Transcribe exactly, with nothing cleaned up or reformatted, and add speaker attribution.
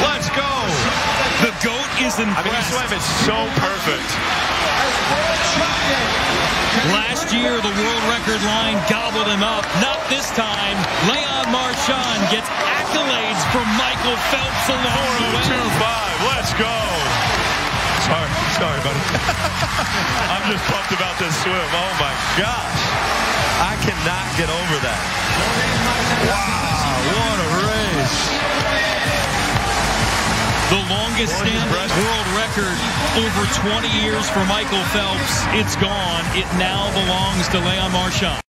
Speaker 1: Let's go.
Speaker 2: The GOAT is impressed.
Speaker 1: I mean, he swam it so perfect.
Speaker 2: Last year, the world record line gobbled him up. Not this time. Leon Marchand gets accolades from Michael Phelps along the way.
Speaker 1: four oh two five. Let's go. Sorry, sorry, buddy. I'm just pumped about this swim. Oh, my gosh. I cannot get over that. Wow, what a race.
Speaker 2: The longest standing world record over twenty years for Michael Phelps. It's gone. It now belongs to Leon Marchand.